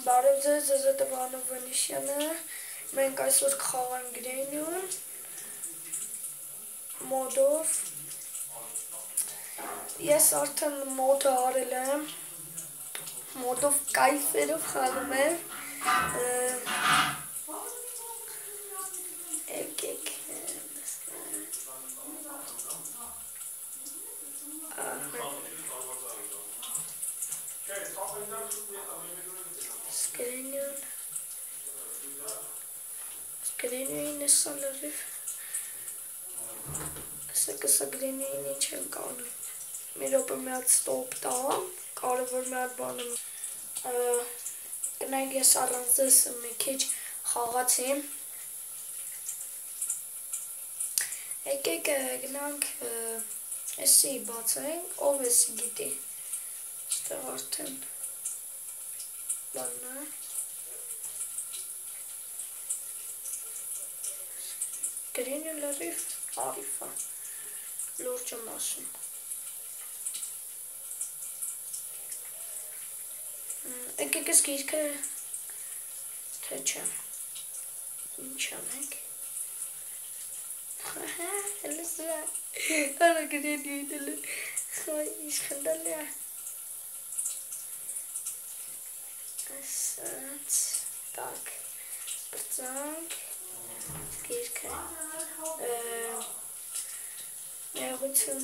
Բարև ձեզ, ձեզ հետ Վանո Վանիշյանը, մենք այսօր կխաղանք Գրենյուն, մոդով, ես արդեն մոդը արել եմ, մոդով կայֆերով խաղում եմ, եկեք, Գրենյուն ես ալարիվ, ասա գրենյուն ինչ եմ կանում, մի ռոպե մի հատ ստոպ տամ, կարևոր մի հատ բանում, կնայք ես առանց ձեզ մի քիչ խաղացի, եկեք գնանք էսի բացենք, ով էսի գիտի, ստեղ արդեն բանն է, Գրենյուն լրիվ արիվ է, լուրջ եմ ասում, եկեք ես գիրքը, թե չէ, ինչ անենք, հելս է, արա Գրենյուն էլ է, ինչ խնդալ է, ասած, տակ, բրծանք, գիրքը, նեղություն,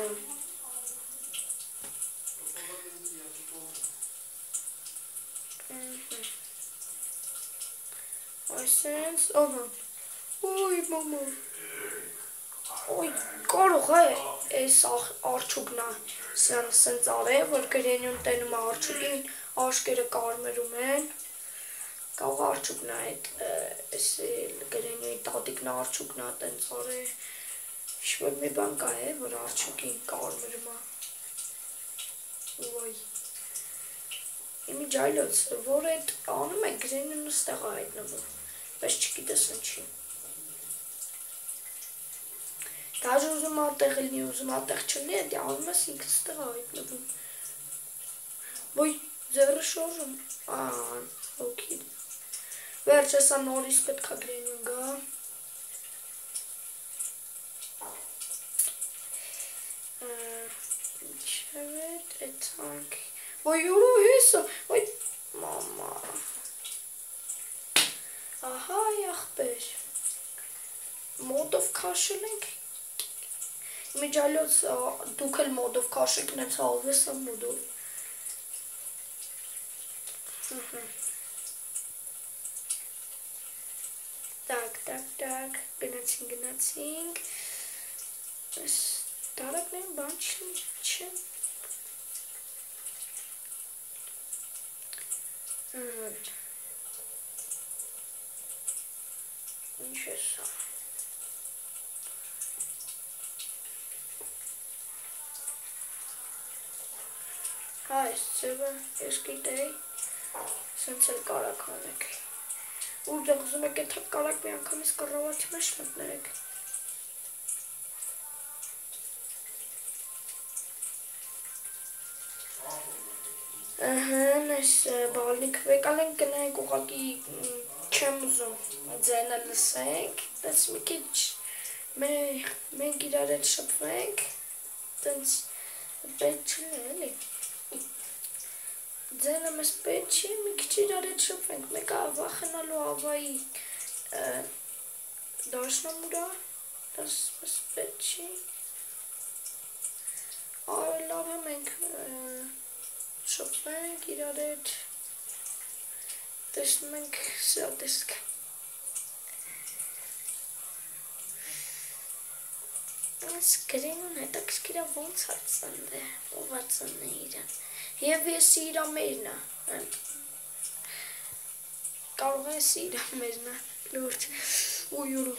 այսենց, ովը, ոյ մամա, ոյ, կարող է այս արջուկնա սենց արև, որ Գրենյուն տենում է արջուկին, աշկերը կարմերում են, կարող արջուկնա այդ Գրենյունի տատիկնա արջուկնա տենց արև, ինչ-որ մի բան կա է, որ արջուկին կարմերում է, ոյ, իմի ջայլոց, որ այդ անում է Գրենյունը ստեղ է հայտնվում, բայց չգիտես ինչի, դաժ ուզում ատեղ լինի, ուզում ատեղ չլինի, այդ անում ես ինքը ստեղ է հայտնվում, ոյ, ձերը շորժում, հոքիդ, վերջ եսա նորից պետք է Գրենյուն գա, ինչև էդ, էտանք, ոյ ուրու հեսա, ոյ, մամա, ահա աղբեր, մոդով կաշել ենք, միջալոց դուք էլ մոդով կաշեք նենց հալվես եմ մոդով, տակ, գնացինք, այս դարակնային բան չեմ, ինչ է սա, այս ձևը ես գիտեի, սենց էլ կարակ անեք, ուր դեղ ուզում եք էդ հատ կարակ մի անգամից կռավաքի մեջ մտնեք, այս բալնիքվեկալ ենք գնայինք ուղակի չեմ ուզում ձենը լսենք, տենց մի քիչ մենք իրար հետ շպվենք, տենց պետք չի էլի, ձենը մեզ պետք չի, մի քիչ իրար հետ շպվենք, մեկը վախենալու ավայի դաշնամուրա, տենց մեզ պետք չի, լավ է մենք շպվենք իրար հետ, տեսնում ենք սրա տեսք, այս Գրենյուն հետաքրքիր է ոնց է ծնվել, ով է ծնվել իրան, և ես իրա մերն է, կարող է ես իրա մերն է, լուրջ, ուй ուրու,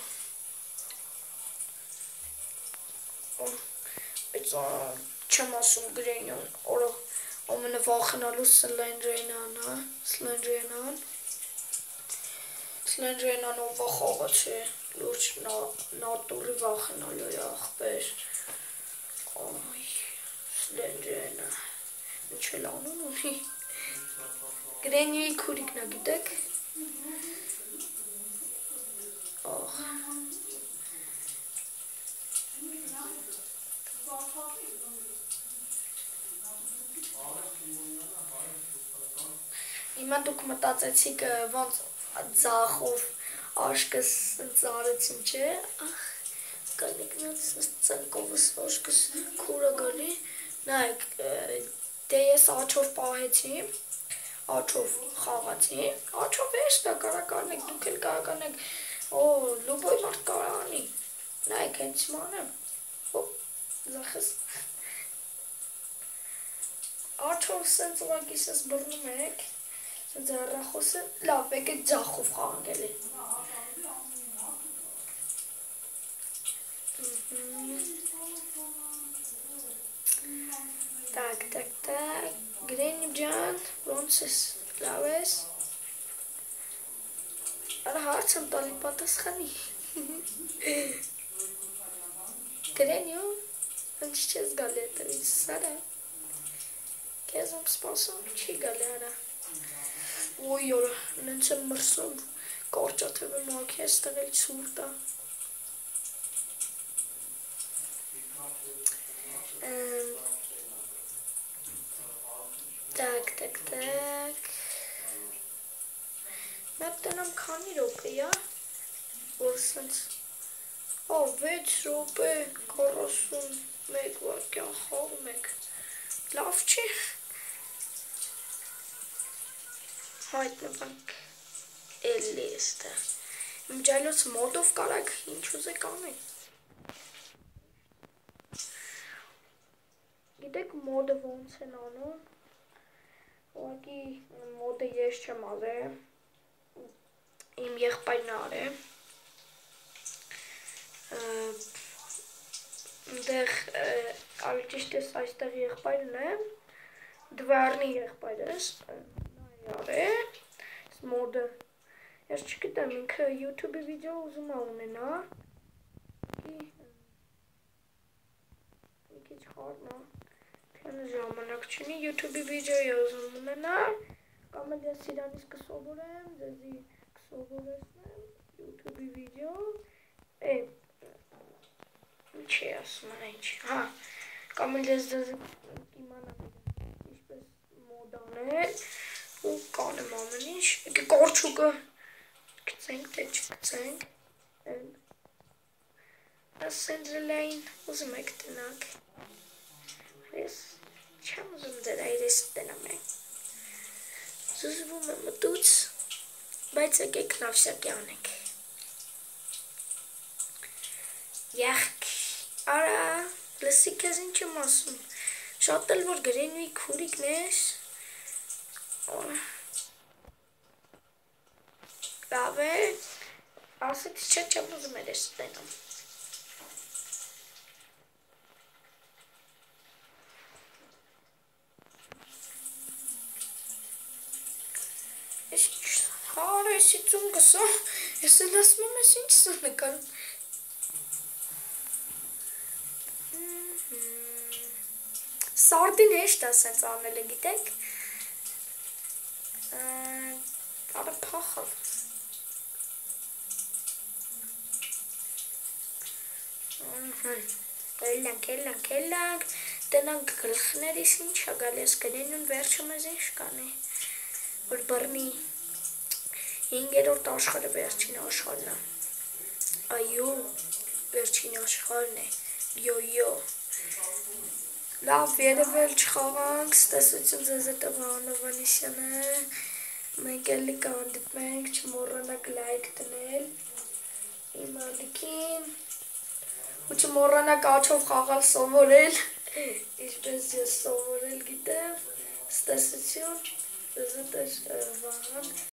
բայց չեմ ասում Գրենյուն, օրը, ամենավախենալու Սլենդրենան ով խաղաց է, լուրջ նատուրի վախենալու է աղբեր, Սլենդրենը, ինչ էլ անուն ունի, Գրենյուի քուրիկն է, գիտեք։ Ահ։ Հիմա դուք մտածեցիք ոնց ձախով աշկս ծարեցին, չէ։ Ախ, կանիկնոց ծնկովս աշկս քուրը գալի։ Նայեք, դե ես աչով պահեցի, աչով խաղացի, աչով էստա կարականեք, դուք էլ կարականեք, լուբոյ մարդ կարանի։ Նայեք, հենց մանեմ, հոպ, ձախս։ Աչով սենց ուղակի սենց բռնում եք, սենց հեռախոսը, լավ, եկեք ձախով խաղանք էլի։ Так, Գրենի ջան, ոնց ես, լավ ես։ Արա հարց եմ տալի պատասխանի։ Գրենյու, հենց չես գալի հետևից, սարա։ Քեզ եմ սպասում, չի գալի արա։ Ոյ օրը, նենց եմ մրսում, կարճաթևը մաքի ես տղել ցուրտ է։ Так. Մեկ տնամ քանի րոպե է, որ սենց, 6 րոպե, 41 վայրկյան խաղում եք, լավ չի, հայտնվանք էլի էստեղ, իմջայլոց մոդով կարակ ինչ ուզեք անեք, գիտեք մոդը ոնց են անում, ուղղակի մոդը ես չեմ արել, իմ եղբայրն արել, դեղ ավելի ճիշտ ես այստեղ եղբայրն է, դվարնի եղբայրս, նա է արել, մոդը, ես չգիտեմ ինքը YouTube-ի վիդեո ուզում է ունենա, մի քիչ խառն է, ժամանակ չունի, YouTube-ի վիդեոյի ուզում ունենալ, կամ էլ ես իրանից կսովորեմ, ձեզի կսովորեցնեմ, YouTube-ի վիդեո, ինչ է ասում են ինչ, կամ էլ ես ձեզի կիմանամ ինչպես մոդ անել, ու կանեմ ամեն ինչ, եկե կորչուկը, գծենք, թե չգծենք, ասենջելային, ուզում եք տնակ, ես չեմ ուզում դեր այրես տնամ է, զուզվում է մտուց, բայց եկեք նավսյակի անենք, եղք, արա, լսի կեզ ինչ եմ ասում, շատ էլ որ գրենուի քուրիկն ես, լավ է, ասեցի չեմ ուզում էր ես տնամ, Ես իծում գսա, ես էլ ասում եմ ես ինչ սա նկարում, սարդին հեշտ է սենց անել է գիտեք, արը պախավ, Էլանք, տնանք գլխներիս ինչ է գալի, ես գրենյուն վերջը մեզ ինչ կանի, որ բռնի, 5-րդ աշխարհը վերջին աշխարհն է, այո, վերջին աշխարհն է, յո, լավ երևել չխաղանք, ստեսություն ձեզ հետ Հովհաննիսյանը, մենք էլի կհանդիպենք, չմոռանաք լայք դնել, իմ ալիքին, ու չմոռանաք աչով խաղալ սովորել, ինչպես ես սովորել գիտեմ, ստեսություն, ձեզ հետ Վահան